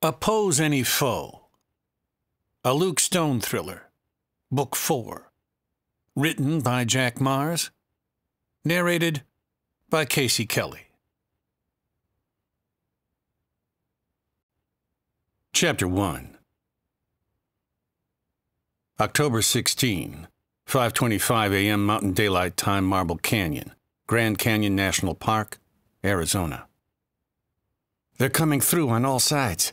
Oppose Any Foe. A Luke Stone thriller. Book 4. Written by Jack Mars. Narrated by Casey Kelly. Chapter 1. October 16, 5:25 a.m. Mountain Daylight Time, Marble Canyon, Grand Canyon National Park, Arizona. They're coming through on all sides.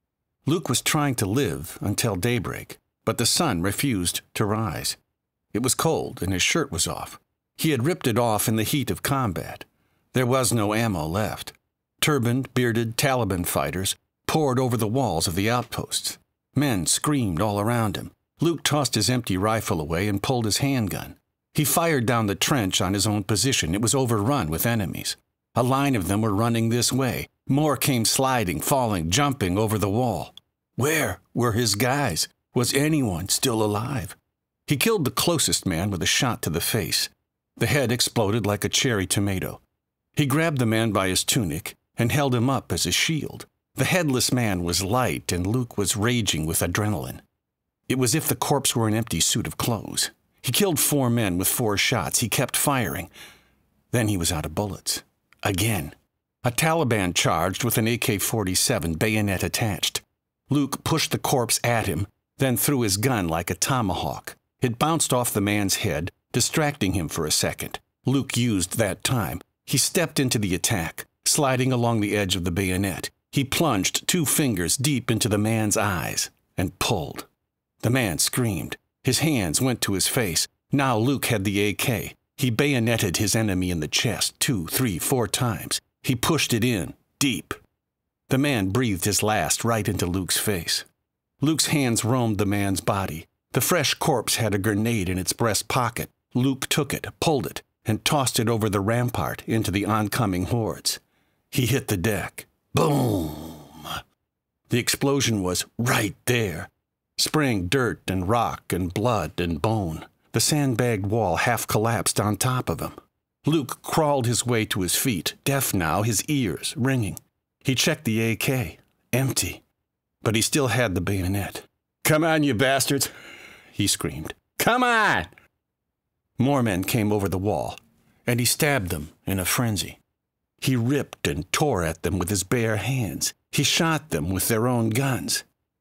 Luke was trying to live until daybreak, but the sun refused to rise. It was cold and his shirt was off. He had ripped it off in the heat of combat. There was no ammo left. Turbaned, bearded Taliban fighters poured over the walls of the outposts. Men screamed all around him. Luke tossed his empty rifle away and pulled his handgun. He fired down the trench on his own position. It was overrun with enemies. A line of them were running this way. More came sliding, falling, jumping over the wall. Where were his guys? Was anyone still alive? He killed the closest man with a shot to the face. The head exploded like a cherry tomato. He grabbed the man by his tunic and held him up as a shield. The headless man was light, and Luke was raging with adrenaline. It was as if the corpse were an empty suit of clothes. He killed 4 men with 4 shots. He kept firing. Then he was out of bullets. Again. A Taliban charged with an AK-47, bayonet attached. Luke pushed the corpse at him, then threw his gun like a tomahawk. It bounced off the man's head, distracting him for a second. Luke used that time. He stepped into the attack, sliding along the edge of the bayonet. He plunged 2 fingers deep into the man's eyes and pulled. The man screamed. His hands went to his face. Now Luke had the AK. He bayoneted his enemy in the chest 2, 3, 4 times. He pushed it in, deep. The man breathed his last right into Luke's face. Luke's hands roamed the man's body. The fresh corpse had a grenade in its breast pocket. Luke took it, pulled it, and tossed it over the rampart into the oncoming hordes. He hit the deck. Boom! The explosion was right there, spraying dirt and rock and blood and bone. The sandbagged wall half collapsed on top of him. Luke crawled his way to his feet, deaf now, his ears ringing. He checked the AK. Empty. But he still had the bayonet. "Come on, you bastards!" he screamed. "Come on!" More men came over the wall, and he stabbed them in a frenzy. He ripped and tore at them with his bare hands. He shot them with their own guns.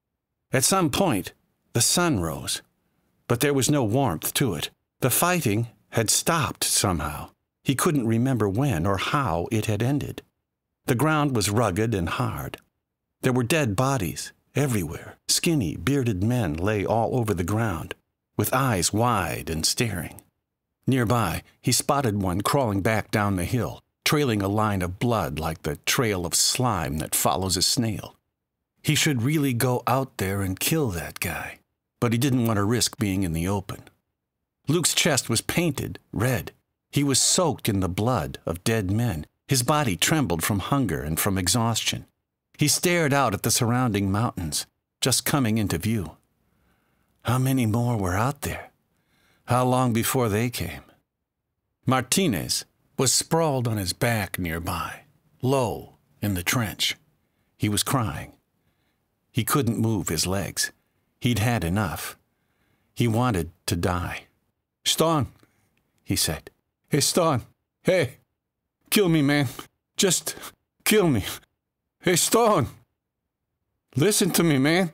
At some point, the sun rose, but there was no warmth to it. The fighting had stopped somehow. He couldn't remember when or how it had ended. The ground was rugged and hard. There were dead bodies everywhere. Skinny, bearded men lay all over the ground, with eyes wide and staring. Nearby, he spotted one crawling back down the hill, trailing a line of blood like the trail of slime that follows a snail. He should really go out there and kill that guy, but he didn't want to risk being in the open. Luke's chest was painted red. He was soaked in the blood of dead men. His body trembled from hunger and from exhaustion. He stared out at the surrounding mountains, just coming into view. How many more were out there? How long before they came? Martinez was sprawled on his back nearby, low in the trench. He was crying. He couldn't move his legs. He'd had enough. He wanted to die. "Stone," he said. "Hey, Stone. Hey. Kill me, man. Just kill me. Hey, Stone. Listen to me, man."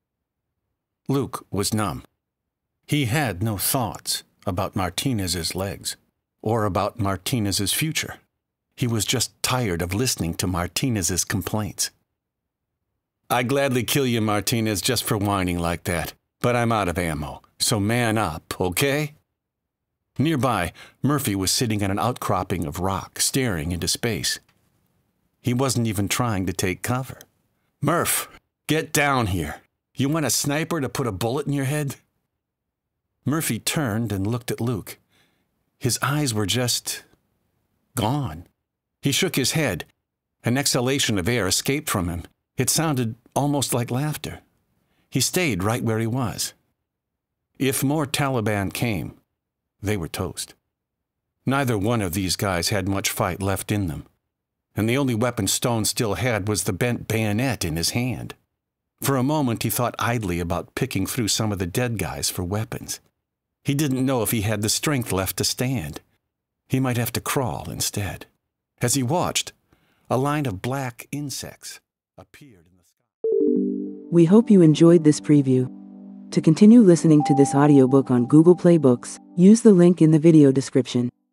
Luke was numb. He had no thoughts about Martinez's legs or about Martinez's future. He was just tired of listening to Martinez's complaints. "I'd gladly kill you, Martinez, just for whining like that, but I'm out of ammo, so man up, okay?" Nearby, Murphy was sitting on an outcropping of rock, staring into space. He wasn't even trying to take cover. "Murph, get down here. You want a sniper to put a bullet in your head?" Murphy turned and looked at Luke. His eyes were just gone. He shook his head. An exhalation of air escaped from him. It sounded almost like laughter. He stayed right where he was. If more Taliban came, they were toast. Neither one of these guys had much fight left in them. and the only weapon Stone still had was the bent bayonet in his hand. For a moment he thought idly about picking through some of the dead guys for weapons. He didn't know if he had the strength left to stand. He might have to crawl instead. As he watched, a line of black insects appeared in the sky. We hope you enjoyed this preview. To continue listening to this audiobook on Google Play Books, use the link in the video description.